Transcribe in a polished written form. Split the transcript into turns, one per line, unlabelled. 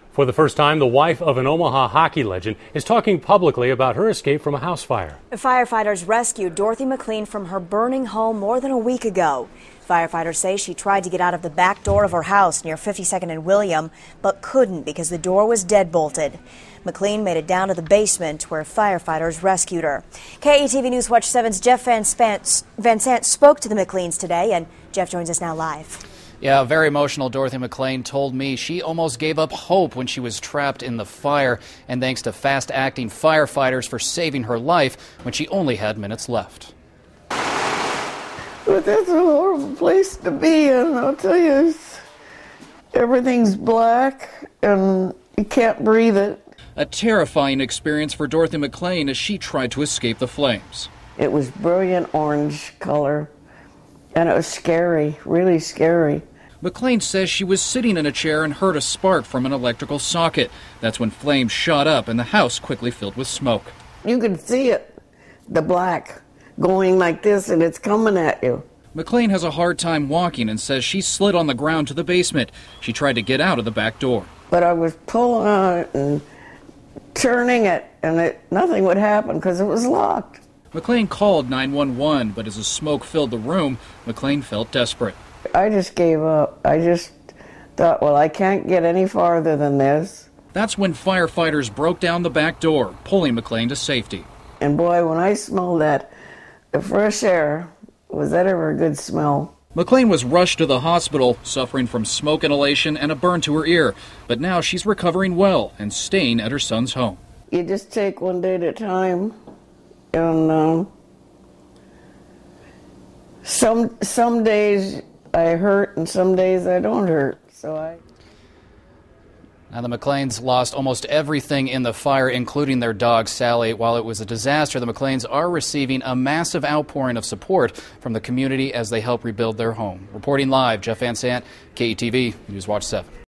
For the first time, the wife of an Omaha hockey legend is talking publicly about her escape from a house fire.
Firefighters rescued Dorothy McLean from her burning home more than a week ago. Firefighters say she tried to get out of the back door of her house near 52nd and William, but couldn't because the door was deadbolted. McLean made it down to the basement where firefighters rescued her. KETV News Watch 7's Jeff Van Sant spoke to the McLeans today, and Jeff joins us now live.
Yeah, very emotional. Dorothy McLean told me she almost gave up hope when she was trapped in the fire, and thanks to fast-acting firefighters for saving her life when she only had minutes left.
But that's a horrible place to be in, I'll tell you. Everything's black, and you can't breathe it.
A terrifying experience for Dorothy McLean as she tried to escape the flames.
It was brilliant orange color, and it was scary, really scary.
McLean says she was sitting in a chair and heard a spark from an electrical socket. That's when flames shot up and the house quickly filled with smoke.
You could see it, the black, going like this, and it's coming at you.
McLean has a hard time walking and says she slid on the ground to the basement. She tried to get out of the back door.
But I was pulling on it and turning it, and nothing would happen because it was locked.
McLean called 911, but as the smoke filled the room, McLean felt desperate.
I just gave up. I just thought, well, I can't get any farther than this.
That's when firefighters broke down the back door, pulling McLean to safety.
And boy, when I smelled that, the fresh air, was that ever a good smell?
McLean was rushed to the hospital, suffering from smoke inhalation and a burn to her ear. But now she's recovering well and staying at her son's home.
You just take one day at a time. And some days I hurt and some days I don't hurt.
Now the McLeans lost almost everything in the fire, including their dog, Sally. While it was a disaster, the McLeans are receiving a massive outpouring of support from the community as they help rebuild their home. Reporting live, Jeff Van Sant, KETV News Watch 7.